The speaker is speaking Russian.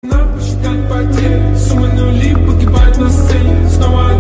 Посчитать потери, суммы нули погибают на сцене. Снова